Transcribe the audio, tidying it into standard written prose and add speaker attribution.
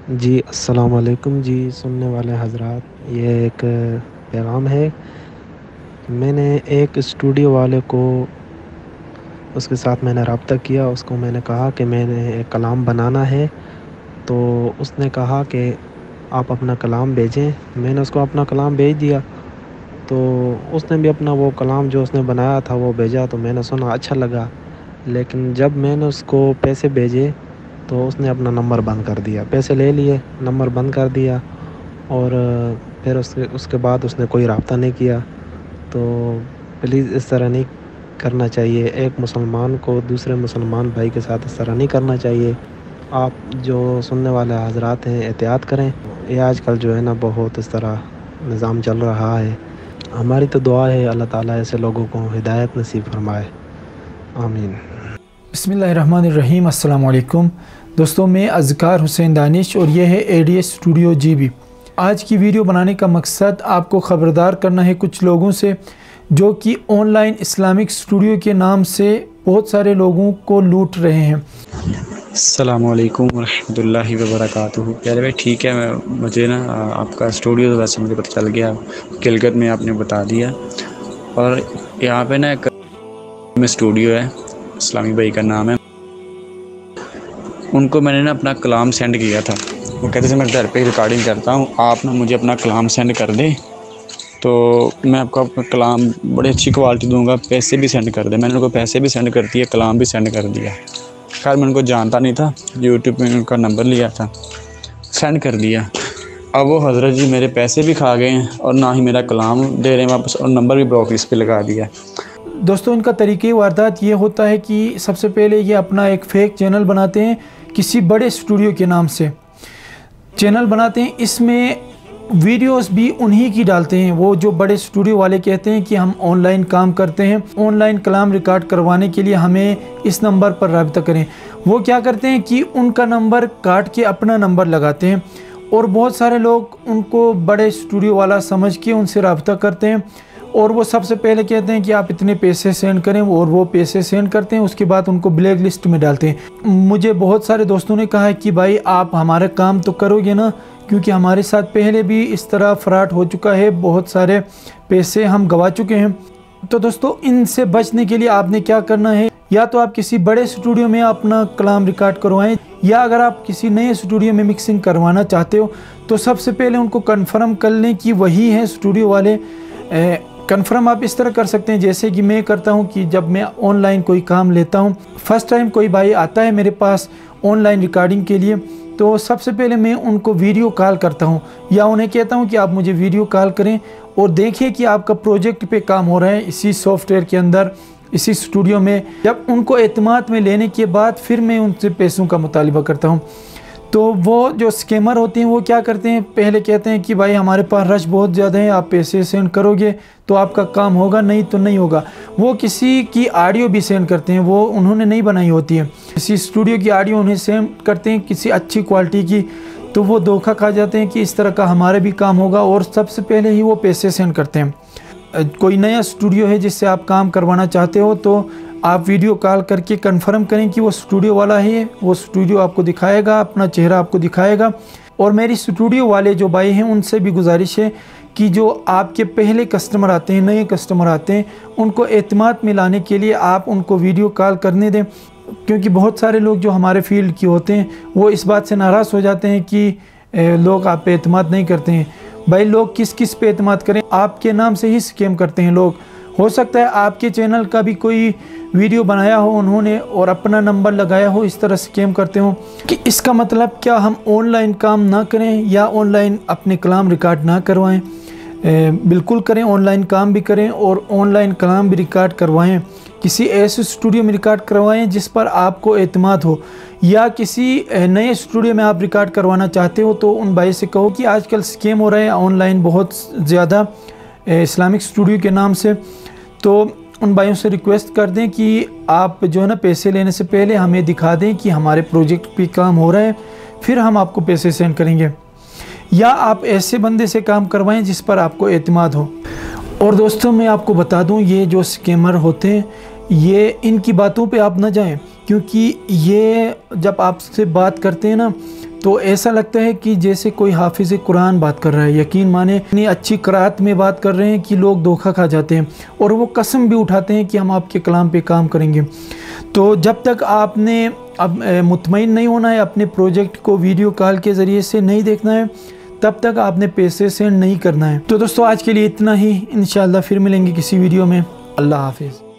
Speaker 1: जी अस्सलाम वालेकुम जी, सुनने वाले हज़रात, ये एक पैगाम है। मैंने एक स्टूडियो वाले को उसके साथ मैंने रब्ता किया, उसको मैंने कहा कि मैंने एक कलाम बनाना है, तो उसने कहा कि आप अपना कलाम भेजें। मैंने उसको अपना कलाम भेज दिया, तो उसने भी अपना वो कलाम जो उसने बनाया था वो भेजा, तो मैंने सुना अच्छा लगा। लेकिन जब मैंने उसको पैसे भेजे, तो उसने अपना नंबर बंद कर दिया, पैसे ले लिए, नंबर बंद कर दिया। और फिर उसके उसके बाद उसने कोई रब्ता नहीं किया। तो प्लीज़ इस तरह नहीं करना चाहिए। एक मुसलमान को दूसरे मुसलमान भाई के साथ इस तरह नहीं करना चाहिए। आप जो सुनने वाले हज़रात हैं, एहतियात करें। ये आजकल जो है ना बहुत इस तरह निज़ाम चल रहा है। हमारी तो दुआ है अल्लाह ताला ऐसे लोगों को हिदायत नसीब फरमाए। आमीन।
Speaker 2: बिस्मिल्लाहिर्रहमानिर्रहीम। अस्सलाम वालेकुम दोस्तों, मैं अज़कार हुसैन दानिश और ये है एडीएस स्टूडियो जीबी। आज की वीडियो बनाने का मकसद आपको ख़बरदार करना है कुछ लोगों से जो कि ऑनलाइन इस्लामिक स्टूडियो के नाम से बहुत सारे लोगों को लूट रहे हैं।
Speaker 3: अस्सलामुअलैकुम वरहमतुल्लाहि वबरकातुहू। प्यारे भाई ठीक है, मुझे ना आपका स्टूडियो तो वैसे मुझे पता चल गया, किलगत में आपने बता दिया। और यहाँ पे ना एक में स्टूडियो है, इस्लामी भाई का नाम है। उनको मैंने ना अपना कलाम सेंड किया था। वो कहते थे मैं घर पे रिकॉर्डिंग करता हूँ, आप ना मुझे अपना कलाम सेंड कर दें तो मैं आपको अपना कलाम बड़ी अच्छी क्वालिटी दूंगा, पैसे भी सेंड कर दें। मैंने उनको पैसे भी सेंड कर दिए, कलाम भी सेंड कर दिया। खैर मैं उनको जानता नहीं था, यूट्यूब में उनका नंबर लिया था, सेंड कर दिया। अब वो हज़रत जी मेरे पैसे भी खा गए हैं और ना ही मेरा कलाम दे रहे हैं वापस, और नंबर भी ब्लॉक लिस्ट पे लगा दिया।
Speaker 2: दोस्तों, इनका तरीक़े वारदात ये होता है कि सबसे पहले ये अपना एक फ़ेक चैनल बनाते हैं, किसी बड़े स्टूडियो के नाम से चैनल बनाते हैं। इसमें वीडियोस भी उन्हीं की डालते हैं। वो जो बड़े स्टूडियो वाले कहते हैं कि हम ऑनलाइन काम करते हैं, ऑनलाइन कलाम रिकॉर्ड करवाने के लिए हमें इस नंबर पर रब्ता करें। वो क्या करते हैं कि उनका नंबर काट के अपना नंबर लगाते हैं और बहुत सारे लोग उनको बड़े स्टूडियो वाला समझ के उनसे रब्ता करते हैं। और वो सबसे पहले कहते हैं कि आप इतने पैसे सेंड करें, और वो पैसे सेंड करते हैं। उसके बाद उनको ब्लैक लिस्ट में डालते हैं। मुझे बहुत सारे दोस्तों ने कहा है कि भाई आप हमारा काम तो करोगे ना, क्योंकि हमारे साथ पहले भी इस तरह फ्रॉड हो चुका है, बहुत सारे पैसे हम गंवा चुके हैं। तो दोस्तों, इनसे बचने के लिए आपने क्या करना है, या तो आप किसी बड़े स्टूडियो में अपना कलाम रिकॉर्ड करवाएं, या अगर आप किसी नए स्टूडियो में मिक्सिंग करवाना चाहते हो तो सबसे पहले उनको कंफर्म कर लें कि वही है स्टूडियो वाले। कंफर्म आप इस तरह कर सकते हैं जैसे कि मैं करता हूं कि जब मैं ऑनलाइन कोई काम लेता हूं, फर्स्ट टाइम कोई भाई आता है मेरे पास ऑनलाइन रिकॉर्डिंग के लिए, तो सबसे पहले मैं उनको वीडियो कॉल करता हूं, या उन्हें कहता हूं कि आप मुझे वीडियो कॉल करें और देखिए कि आपका प्रोजेक्ट पे काम हो रहा है इसी सॉफ्टवेयर के अंदर, इसी स्टूडियो में। जब उनको एतमाद में लेने के बाद फिर मैं उनसे पैसों का मुतालिबा करता हूँ। तो वो जो स्कैमर होते हैं वो क्या करते हैं, पहले कहते हैं कि भाई हमारे पास रश बहुत ज़्यादा है, आप पैसे सेंड करोगे तो आपका काम होगा, नहीं तो नहीं होगा। वो किसी की ऑडियो भी सेंड करते हैं, वो उन्होंने नहीं बनाई होती है, किसी स्टूडियो की ऑडियो उन्हें सेंड करते हैं किसी अच्छी क्वालिटी की, तो वो धोखा खा जाते हैं कि इस तरह का हमारा भी काम होगा, और सबसे पहले ही वो पैसे सेंड करते हैं। कोई नया स्टूडियो है जिससे आप काम करवाना चाहते हो तो आप वीडियो कॉल करके कंफर्म करें कि वो स्टूडियो वाला है। वो स्टूडियो आपको दिखाएगा, अपना चेहरा आपको दिखाएगा। और मेरी स्टूडियो वाले जो भाई हैं उनसे भी गुजारिश है कि जो आपके पहले कस्टमर आते हैं, नए कस्टमर आते हैं, उनको एतमाद में लाने के लिए आप उनको वीडियो कॉल करने दें। क्योंकि बहुत सारे लोग जो हमारे फील्ड के होते हैं वो इस बात से नाराज़ हो जाते हैं कि लोग आप पे एतमाद नहीं करते हैं। भाई लोग किस किस पे एतमाद करें, आपके नाम से ही स्कैम करते हैं लोग। हो सकता है आपके चैनल का भी कोई वीडियो बनाया हो उन्होंने और अपना नंबर लगाया हो, इस तरह स्कैम करते हो। कि इसका मतलब क्या हम ऑनलाइन काम ना करें या ऑनलाइन अपने कलाम रिकॉर्ड ना करवाएं? बिल्कुल करें, ऑनलाइन काम भी करें और ऑनलाइन कलाम भी रिकॉर्ड करवाएं। किसी ऐसे स्टूडियो में रिकॉर्ड करवाएं जिस पर आपको एतमाद हो, या किसी नए स्टूडियो में आप रिकॉर्ड करवाना चाहते हो तो उन भाई से कहो कि आजकल स्कैम हो रहे हैं ऑनलाइन बहुत ज़्यादा इस्लामिक स्टूडियो के नाम से। तो उन भाइयों से रिक्वेस्ट कर दें कि आप जो है ना पैसे लेने से पहले हमें दिखा दें कि हमारे प्रोजेक्ट पे काम हो रहा है, फिर हम आपको पैसे सेंड करेंगे। या आप ऐसे बंदे से काम करवाएं जिस पर आपको एतमाद हो। और दोस्तों, मैं आपको बता दूं, ये जो स्कैमर होते हैं ये इनकी बातों पे आप ना जाएं, क्योंकि ये जब आपसे बात करते हैं ना तो ऐसा लगता है कि जैसे कोई हाफिज़ कुरान बात कर रहा है। यकीन माने इतनी अच्छी क़राअत में बात कर रहे हैं कि लोग धोखा खा जाते हैं और वो कसम भी उठाते हैं कि हम आपके कलाम पे काम करेंगे। तो जब तक आपने अब मुतमईन नहीं होना है, अपने प्रोजेक्ट को वीडियो कॉल के ज़रिए से नहीं देखना है, तब तक आपने पैसे सेंड नहीं करना है। तो दोस्तों आज के लिए इतना ही, इंशाअल्लाह फिर मिलेंगे किसी वीडियो में। अल्लाह हाफिज़।